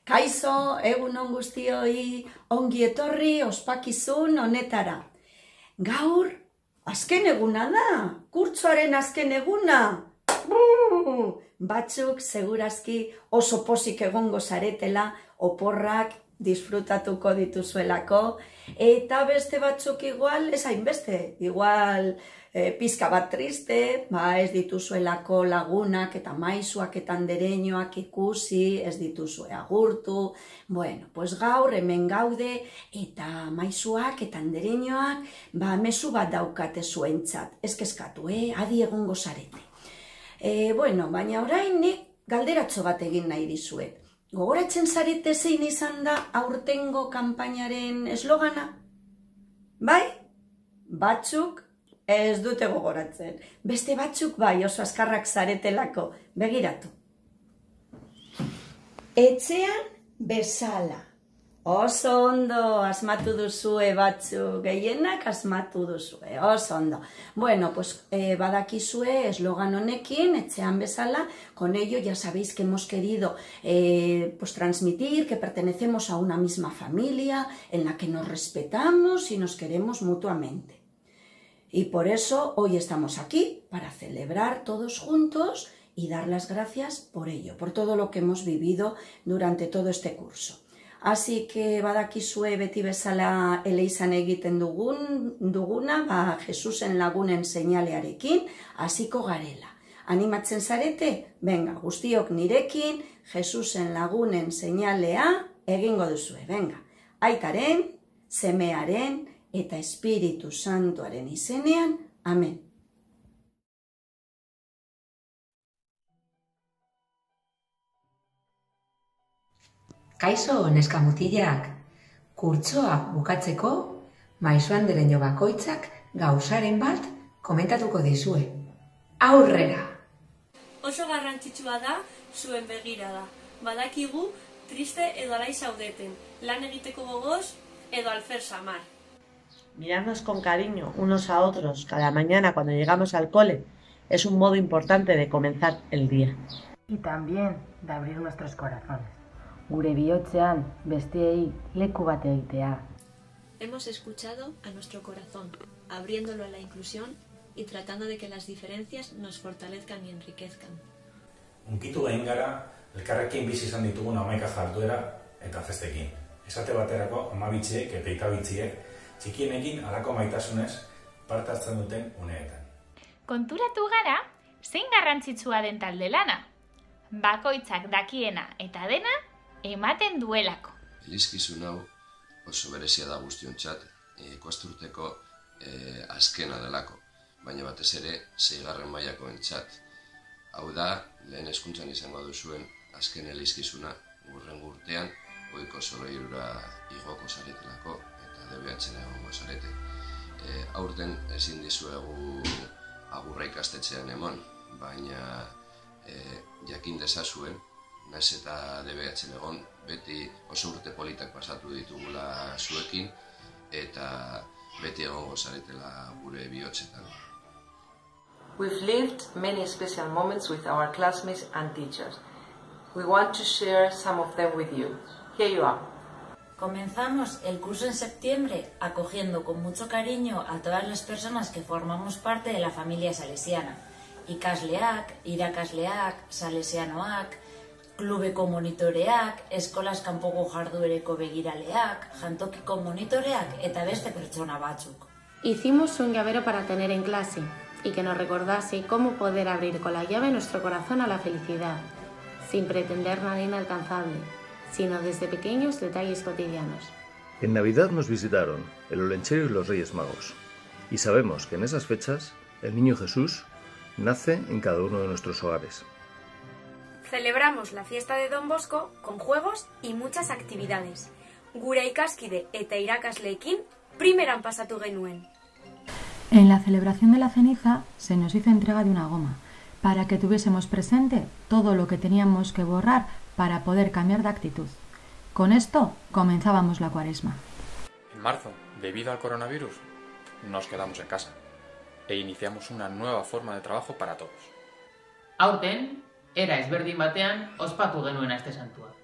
Kaixo, egunon guztioi, ongi etorri ospakizun honetara. Gaur, azken eguna da, kurtsoaren azken eguna. Batzuk, segurazki, oso pozik egongo zaretela, oporrak disfrutatuko dituzuelako, eta beste batzuk igual, ez hainbeste, igual pizka bat triste, ez dituzuelako lagunak eta maisuak eta andereñoak ikusi, ez dituzue agurtu. Bueno, pues gaur hemen gaude eta maisuak eta andereñoak mezu bat daukate zuentzat. Ez kezkatu, adi egongo zarete. Bueno, baina orain nik galderatxo bat egin nahi dizuet. Gogoratzen zarete zein izan da aurtengo kanpainaren eslogana? Bai? Batzuk ez dute gogoratzen. Beste batzuk bai, oso azkarrak zaretelako. Begiratu. Etxean bezala. Oso ondo asmatu duzue batzuk, gehienak asmatu duzue, oso ondo. Bueno, pues badakizue eslogan honekin, etxean bezala, con ello ya sabéis que hemos querido transmitir que pertenecemos a una misma familia en la que nos respetamos y nos queremos mutuamente. Y por eso hoy estamos aquí, para celebrar todos juntos y dar las gracias por ello, por todo lo que hemos vivido durante todo este curso. Así que badakizue beti bezala eleizan egiten duguna, Jesusen lagunen seinalearekin, hasiko garela. Animatzen zarete? Venga, guztiok nirekin, Jesusen lagunen seinalea egingo duzue. Venga, Aitaren, Semearen eta Espiritu Santuaren izenean. Amen. Kaixo, neskamutilak, kurtsoa bukatzeko, maisu andereño bakoitzak gauzaren bat komentatuko dizue. Aurrera! Oso garrantzitsua da zuen begirada. Badakigu triste edo alai zaudeten, lan egiteko gogoz edo alfer samar. Mirarnos con cariño unos a otros cada mañana cuando llegamos al cole es un modo importante de comenzar el día. Y también de abrir nuestros corazones. Gure bihotzean besteei leku bat egitea. Hemos escuchado a nuestro corazón, abriéndolo a la inclusión y tratando de que las diferencias nos fortalezcan y enriquezcan. Hunkitu egin gara, elkarrekin bizi izan ditugun 11 jarduera eta festekin. Esate baterako amabitziek eta ikabitziek txikienekin halako maitasunez parte hartzen duten uneetan. Konturatu gara, zein garrantzitsua den talde lana? Bakoitzak dakiena eta dena ematen duelako. Elizkizun hau oso berezia da guztiontzat, ikasturteko azkena delako, baina batez ere 6. mailakoentzat. Hau da, lehen hezkuntzan izango duzuen azken elizkizuna, hurrengo urtean goiko soloirura igoko zaretelako eta DBH-en egongo zarete. Aurten ezin dizuegu agurra ikastetxean emon, baina jakin dezazuen, naiz eta DBH-en egon, beti oso urte politak pasatu ditugula zuekin eta beti egongo zaretela gure bihotzetan. We've lived many special moments with our classmates and teachers. We want to share some of them with you. Here you are. Comenzamos el curso en septiembre acogiendo con mucho cariño a todas las personas que formamos parte de la familia salesiana. Ikasleak, irakasleak, salesianoak, klubeko monitoreak, eskolas kanpoko jarduereko begiraleak, jantokiko monitoreak eta beste pertsona batzuk. Hicimos un llavero para tener en clase y que nos recordase cómo poder abrir con la llave nuestro corazón a la felicidad, sin pretender nada inalcanzable, sino desde pequeños detalles cotidianos. En Navidad nos visitaron el Olenchero y los Reyes Magos, y sabemos que en esas fechas el niño Jesús nace en cada uno de nuestros hogares. Celebramos la fiesta de Don Bosco con juegos y muchas actividades. Gure ikaskide eta irakasleekin primeran pasatu genuen. En la celebración de la ceniza se nos hizo entrega de una goma, para que tuviésemos presente todo lo que teníamos que borrar para poder cambiar de actitud. Con esto comenzábamos la cuaresma. En marzo, debido al coronavirus, nos quedamos en casa e iniciamos una nueva forma de trabajo para todos. Aurten, era ezberdin batean ospatu genuen aste santua.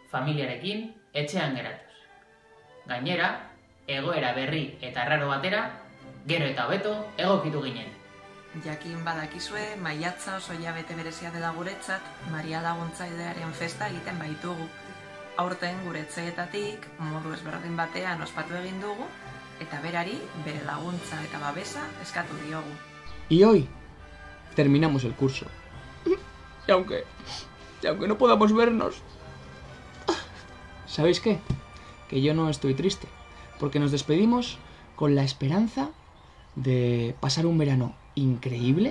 familiarekin etxean geratuz. Gainera, egoera berri eta arraro batera, gero eta hobeto egokitu ginen. Jakin badakizue, maiatza oso hilabete berezia dela guretzat, Maria Laguntzailearen festa egiten baitugu. Aurten gure etxeetatik modu ezberdin batean ospatu egin dugu, eta berari bere laguntza eta babesa eskatu diogu. Y hoy terminamos el curso. Y aunque no podamos vernos, ¿sabéis qué? Que yo no estoy triste, porque nos despedimos con la esperanza de pasar un verano increíble,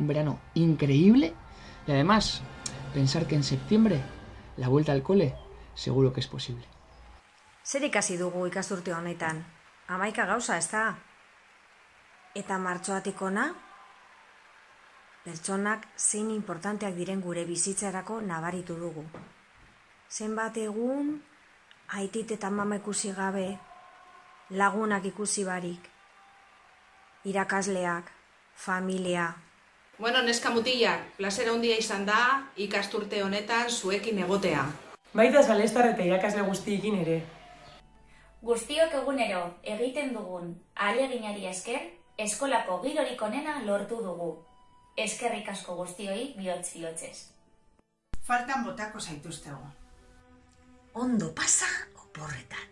y además pensar que en septiembre la vuelta al cole seguro que es posible. Zer ikasi dugu ikasturte honetan? 11 gauza, ez da? Eta martxoatik hona, pertsonak zein importanteak diren gure bizitzarako nabaritu dugu. Zenbat egun, aitit eta mama ikusi gabe, lagunak ikusi barik, irakasleak, familia. Bueno, neska mutilak, plazera handia izan da ikasturte honetan zuekin egotea. Baita Salestar eta irakasle guztiekin ere. Guztiok egunero egiten dugun ahaleginari esker, eskolako girorik onena lortu dugu. Eskerrik asko guztioi bihotz-bihotzez. Faltan botako zaituztegu. Ondo pasa oporretan.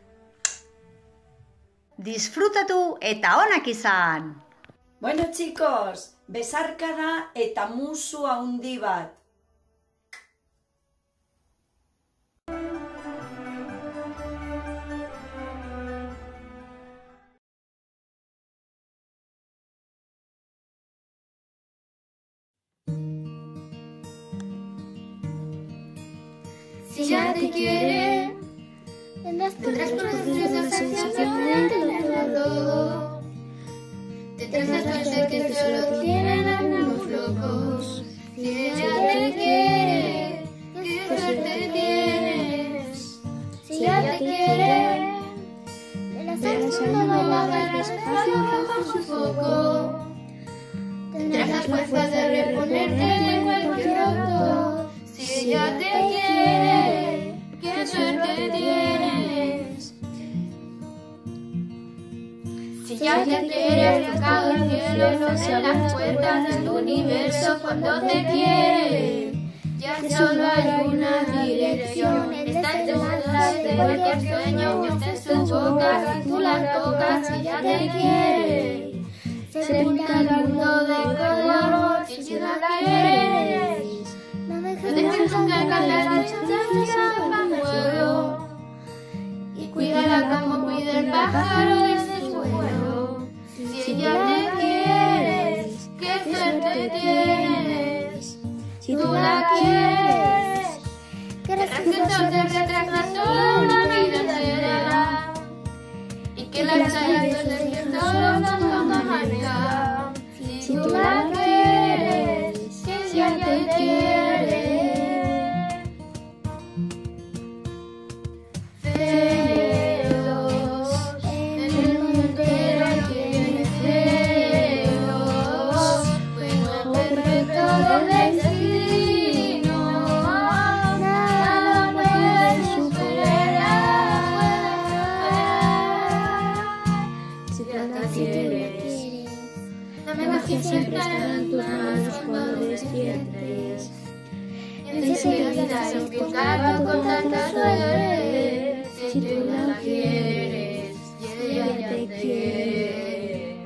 Disfrutatu eta onak izan! Bueno, chicos, besarkada eta musu handi bat. Si ya te quiere, tendrás procesos de sensación de todo. Tendrás la suerte que solo tienen algunos locos. Si ella te quiere, qué suerte tienes. Si ella te quiere, verás el mundo bailar despacio bajo su foco. Tendrás las fuerzas de reponerte de cualquier otro. Si ella te quiere, qué suerte tienes. Si ya te quiere, has tocado el cielo, en las puertas del universo cuando te quiere. Ya solo hay una dirección, está en tus dudas de cualquier sueño, está en su boca, si tú la tocas, ella te quiere. Se pinta el mundo de color, si la quieres. No dejes que las distancias se hagan fuego. Y cuídala como cuida el pájaro desde su vuelo. Si ella te quieres, qué suerte tienes. Si tú la quieres, querrás que entonces retrasa toda una vida entera. Y que las hayas despiertos cuando amanezca. Si tú la quieres, que ella te quiere. Siempre estará en tus manos cuando despiertes. Enseguida se empieza con tanta suerte. Si tú la quieres y ella te quiere.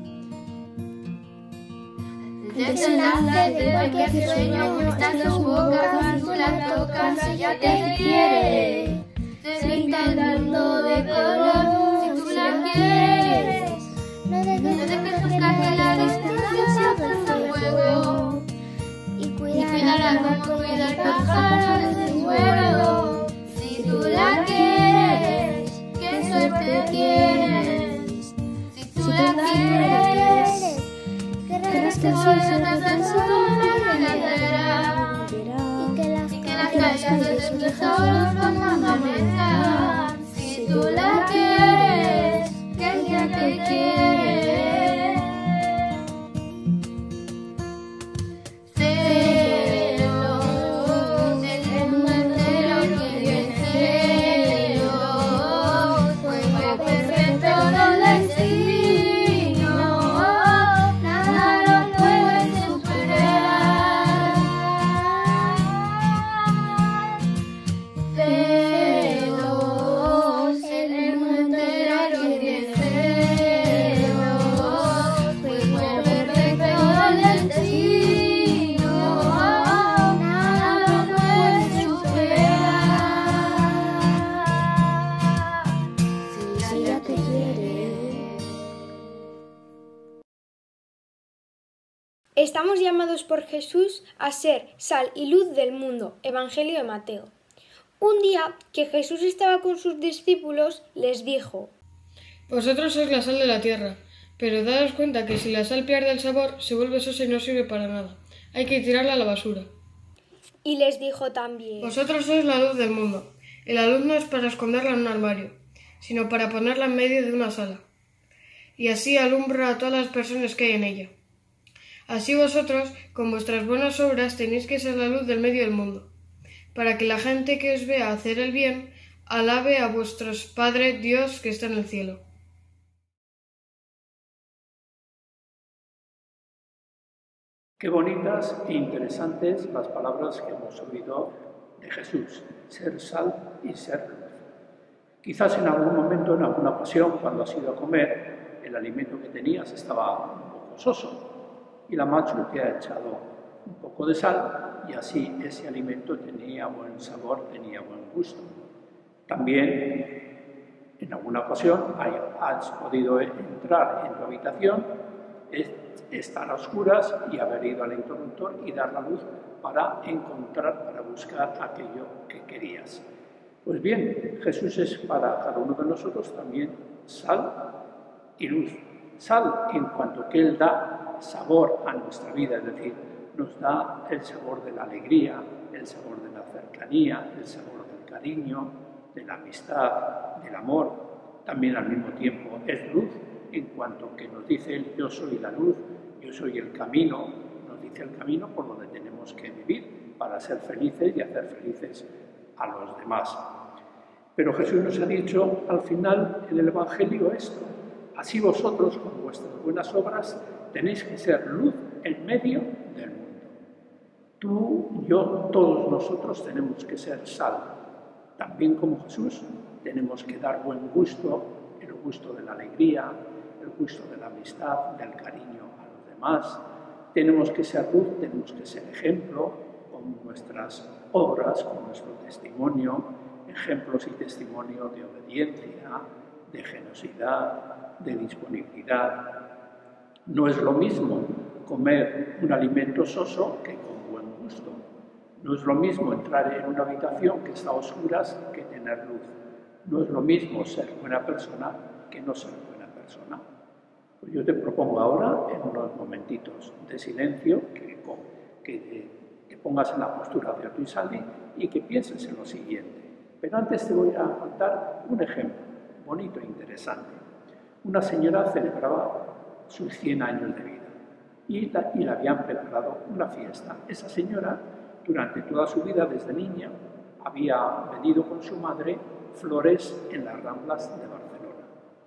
El desenlace de cualquier sueño está en su boca. Si tú la tocas, ella te quiere. Se pinta el mundo de color. Si tú la quieres. No dejes buscar que la distancia se haga fuego. Y cuídala como cuida el pájaro desde su vuelo. Si tú la quieres, qué suerte tienes. Si tú la quieres, querrás que el sol se transforme en la ladera. Y que las calles de sus tesoros cuando amanezcan. Si tú la quieres, que ella te quiere. Celos, el mundo entero quiere celos. Estamos llamados por Jesús a ser sal y luz del mundo. Evangelio de Mateo. Un día que Jesús estaba con sus discípulos, les dijo: Vosotros sois la sal de la tierra, pero daos cuenta que si la sal pierde el sabor, se vuelve sosa y no sirve para nada. Hay que tirarla a la basura. Y les dijo también: Vosotros sois la luz del mundo. Y la luz no es para esconderla en un armario, sino para ponerla en medio de una sala. Y así alumbra a todas las personas que hay en ella. Así vosotros, con vuestras buenas obras, tenéis que ser la luz del medio del mundo, para que la gente que os vea hacer el bien, alabe a vuestro Padre Dios que está en el cielo. Qué bonitas e interesantes las palabras que hemos oído de Jesús, ser sal y ser luz. Quizás en algún momento, en alguna ocasión, cuando has ido a comer, el alimento que tenías estaba un poco soso y la macho te ha echado un poco de sal y así ese alimento tenía buen sabor, tenía buen gusto. También en alguna ocasión has podido entrar en tu habitación, estar a oscuras y haber ido al interruptor y dar la luz para encontrar, para buscar aquello que querías. Pues bien, Jesús es para cada uno de nosotros también sal y luz. Sal en cuanto que Él da sabor a nuestra vida, es decir, nos da el sabor de la alegría, el sabor de la cercanía, el sabor del cariño, de la amistad, del amor. También al mismo tiempo es luz en cuanto que nos dice Él: yo soy la luz, yo soy el camino, nos dice el camino por donde tenemos que vivir para ser felices y hacer felices a los demás. Pero Jesús nos ha dicho al final en el Evangelio esto: así vosotros con vuestras buenas obras tenéis que ser luz en medio del mundo. Tú, yo, todos nosotros tenemos que ser sal. También como Jesús tenemos que dar buen gusto, el gusto de la alegría, el gusto de la amistad, del cariño a los demás. Tenemos que ser luz, tenemos que ser ejemplo con nuestras obras, con nuestro testimonio, ejemplos y testimonio de obediencia, de generosidad, de disponibilidad. No es lo mismo comer un alimento soso que con buen gusto. No es lo mismo entrar en una habitación que está a oscuras que tener luz. No es lo mismo ser buena persona que no ser buena persona. Pues yo te propongo ahora, en unos momentitos de silencio, que te pongas en la postura de Artuisaldi y que pienses en lo siguiente. Pero antes te voy a contar un ejemplo bonito e interesante. Una señora celebraba sus 100 años de vida y le habían preparado una fiesta. Esa señora, durante toda su vida, desde niña, había vendido con su madre flores en las Ramblas de Barcelona.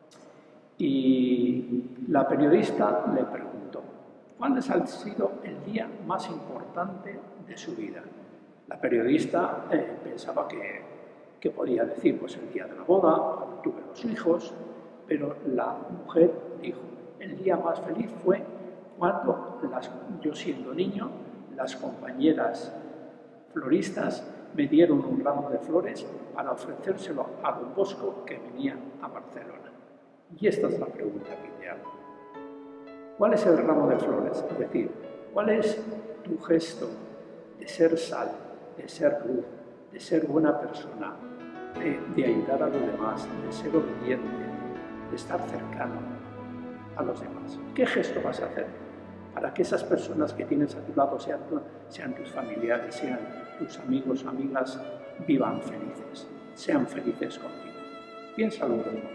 Y la periodista le preguntó: ¿cuál ha sido el día más importante de su vida? La periodista pensaba que podía decir pues el día de la boda, cuando tuve los hijos, pero la mujer dijo: el día más feliz fue cuando yo siendo niño, las compañeras floristas me dieron un ramo de flores para ofrecérselo a don Bosco que venía a Barcelona. Y esta es la pregunta que te hago. ¿Cuál es el ramo de flores? Es decir, ¿cuál es tu gesto de ser sal, de ser luz, de ser buena persona, de ayudar a los demás, de ser obediente, de estar cercano a los demás? ¿Qué gesto vas a hacer para que esas personas que tienes a tu lado, sean tus familiares, sean tus amigos o amigas, vivan felices, sean felices contigo? Piénsalo un poco.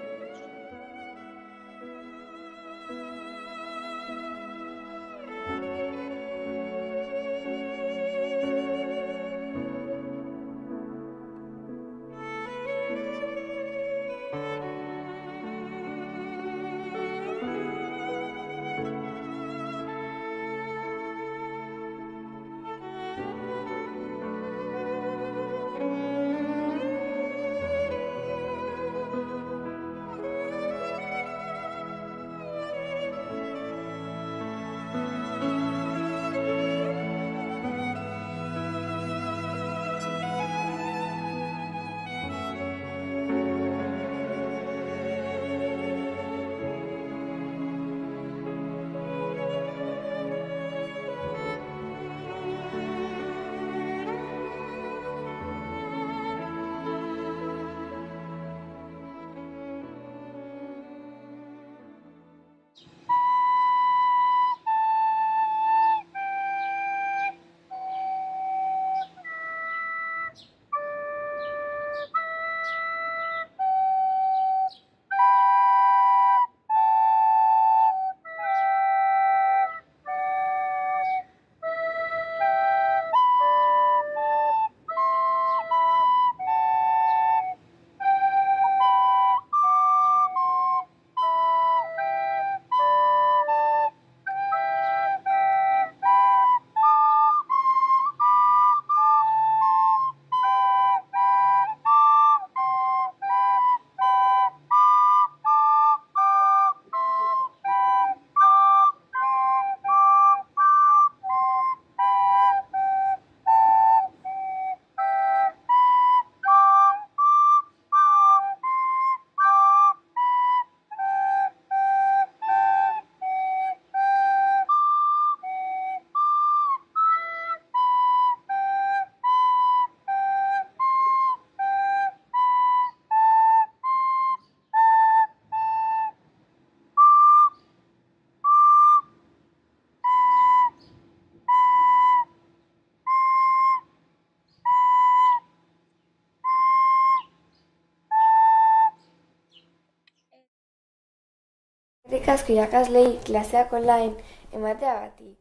Eskerrik asko irakaslei klaseak online emateagatik.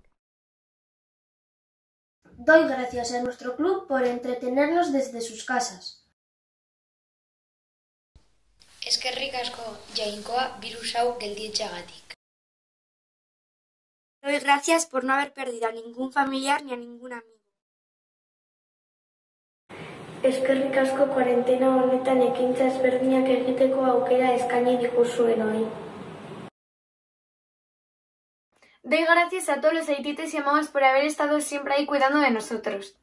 Doy gracias a nuestro club por entretenernos desde sus casas. Eskerrik asko Jainkoa virus hau geldietxeagatik. Doy gracias por no haber perdido a ningún familiar ni a ningún amigo. Eskerrik asko cuarentena honetan ekintza ezberdinak egiteko aukera eskaini diguzuenoi. Doy gracias a todos los aitites y mamás por haber estado siempre ahí cuidando de nosotros.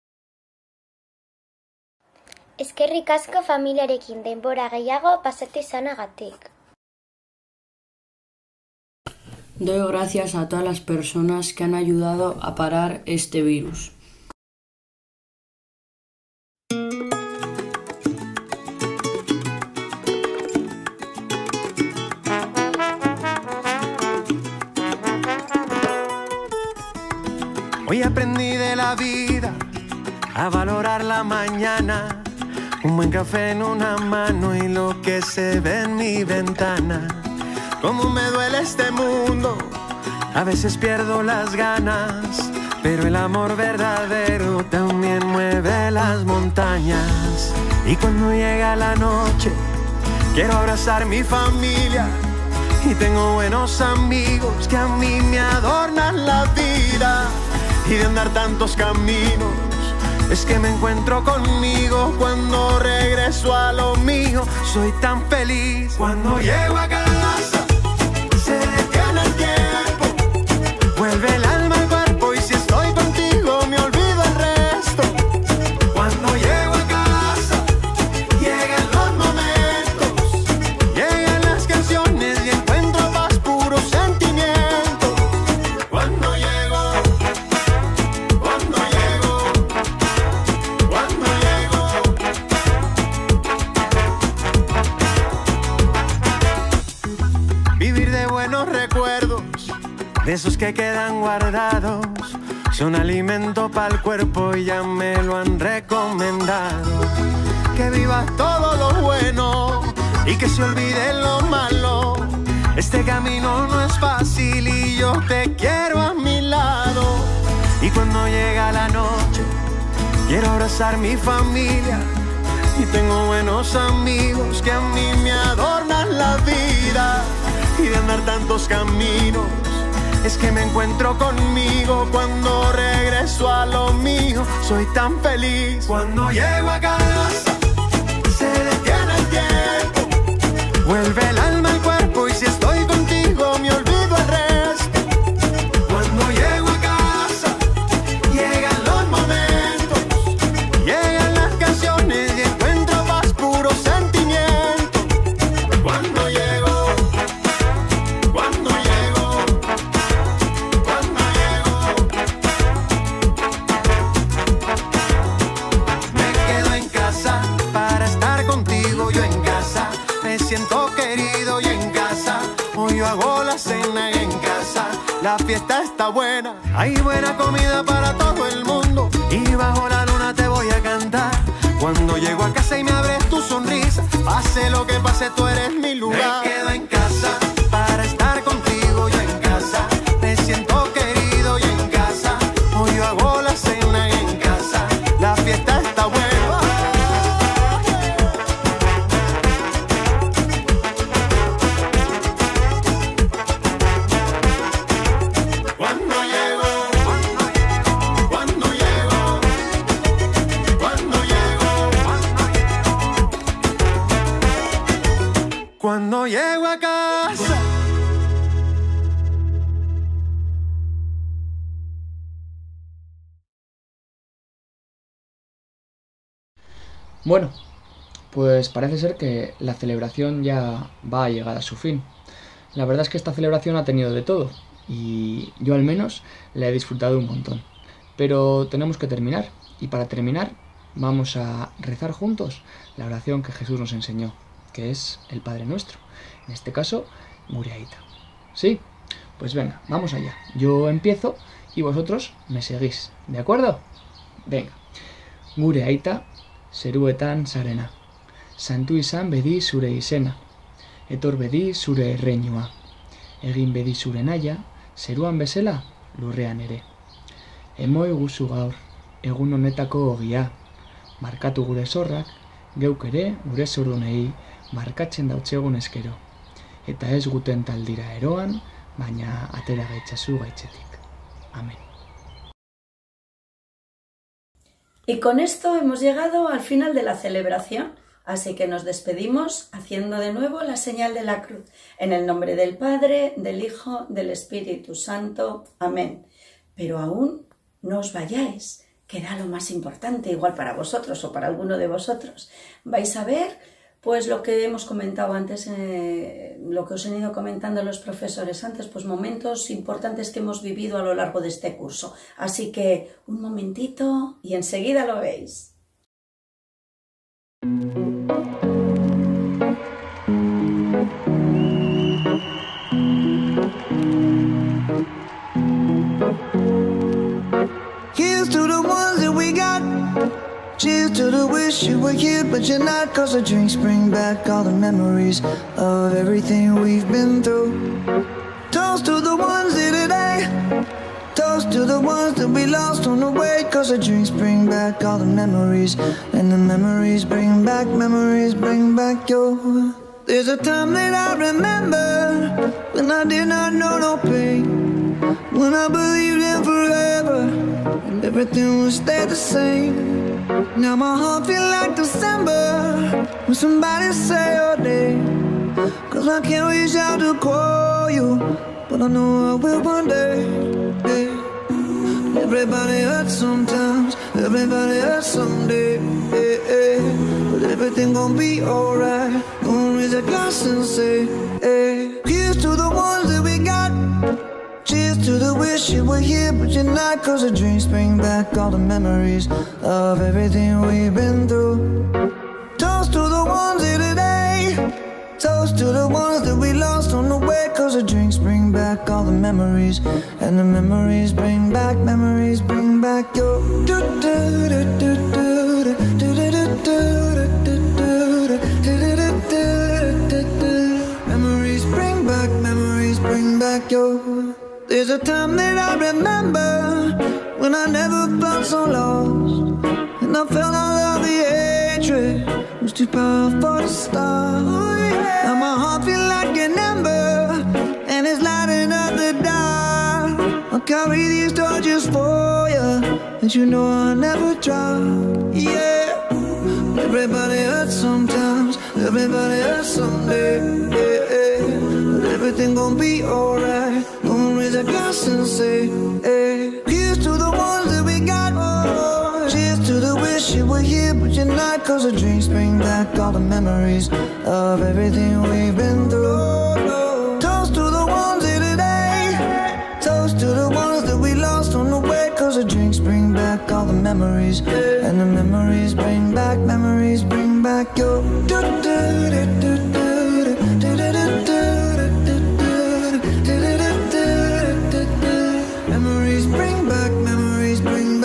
Eskerrik asko familiarekin denbora gehiago pasatu izanagatik. Doy gracias a todas las personas que han ayudado a parar este virus. Hoy aprendí de la vida a valorar la mañana, un buen café en una mano y lo que se ve en mi ventana. Cómo me duele este mundo, a veces pierdo las ganas, pero el amor verdadero también mueve las montañas. Y cuando llega la noche, quiero abrazar mi familia y tengo buenos amigos que a mí me adornan la vida. Y de andar tantos caminos, es que me encuentro conmigo cuando regreso a lo mío. Soy tan feliz cuando llego a casa, se detiene el tiempo, vuelve el alma al cuerpo y si estoy contigo me olvido el resto. Cuando llego a casa, llegan los momentos, llegan las canciones y encuentro paz, puro sentimiento. Cuando llego, vivir de buenos recuerdos, de esos que quedan guardados, son alimento para el cuerpo y ya me lo han recomendado. Que vivas todo lo bueno y que se olvide lo malo. Este camino no es fácil y yo te quiero a mi lado. Y cuando llega la noche, quiero abrazar mi familia y tengo buenos amigos que a mí me adornan la vida. Y de andar tantos caminos, es que me encuentro conmigo cuando regreso a lo mío. Soy tan feliz cuando llego a casa, se detiene el tiempo, vuelve el alma al cuerpo y si estoy contigo me olvido el resto. Cuando llego a casa, llegan los momentos, llegan las canciones y encuentro paz, puro sentimiento. Cuando llego, siento querido y en casa, hoy yo hago la cena en casa. La fiesta está buena, hay buena comida para todo el mundo y bajo la luna te voy a cantar. Cuando llego a casa y me abres tu sonrisa, pase lo que pase tú eres mi lugar. Me quedo en casa para estar contigo, yo en casa. Me siento querido y en casa, hoy yo hago la cena en casa. La fiesta está buena. Cuando llego a casa. Bueno, pues parece ser que la celebración ya va a llegar a su fin. La verdad es que esta celebración ha tenido de todo y yo al menos la he disfrutado un montón. Pero tenemos que terminar y para terminar vamos a rezar juntos la oración que Jesús nos enseñó, que es el Padre Nuestro, en este caso, Gure Aita. ¿Sí? Pues venga, vamos allá. Yo empiezo y vosotros me seguís, ¿de acuerdo? Venga. Gure Aita, zeruetan sarena. Santu izan bedi zure izena. Etor bedi zure erreinua. egin bedi zure naia, zeruan bezala, lurrean ere. Emoi guzu gaur, egun honetako ogia, markatu gure zorrak, geuk ere, gure zordunei, markatzen dautzegun eskero. Eta ez guten taldira eroan, baina atera gaitzazu gaitzetik. Amén. Y con esto hemos llegado al final de la celebración, así que nos despedimos haciendo de nuevo la señal de la cruz. En el nombre del Padre, del Hijo, del Espíritu Santo. Amén. Pero aún no os vayáis, queda lo más importante, igual para vosotros o para alguno de vosotros. Vais a ver pues lo que hemos comentado antes, lo que os han ido comentando los profesores antes, pues momentos importantes que hemos vivido a lo largo de este curso. Así que un momentito y enseguida lo veis. Here's to the ones that we got. Cheers to the wish you were here, but you're not. Cause the drinks bring back all the memories of everything we've been through. Toast to the ones here today. Toast to the ones that we lost on the way. Cause the drinks bring back all the memories. And the memories bring back your. There's a time that I remember when I did not know no pain. When I believed in forever and everything would stay the same. Now my heart feel like December when somebody say your name. Cause I can't reach out to call you, but I know I will one day. Yeah. Everybody hurts sometimes, everybody hurts someday. Yeah. But everything gon' be alright. Gonna raise a glass and say, hey. Here's to the ones that we got. Cheers to the wish you were here, but you're not. Cause the drinks bring back all the memories of everything we've been through. Toast to the ones here today. Toast to the ones that we lost on the way. Cause the drinks bring back all the memories. And the memories bring back your. Memories bring back your. There's a time that I remember when I never felt so lost, and I felt all of the hatred was too powerful to stop. Now my heart feel like an ember, and it's lighting up the dark. I'll carry these torches for you, and you know I'll never drop. Yeah. Everybody hurts sometimes, everybody hurts someday. Yeah. But everything gon' be alright. Gonna raise a glass and say, hey. Here's to the ones that we got. Oh. Cheers to the wish you were here, but you're not. Cause the drinks bring back all the memories of everything we've been through. Toast to the ones here today. Toast to the ones that we lost on the way. Cause the drinks bring back all the memories. And the memories bring back your. Memories bring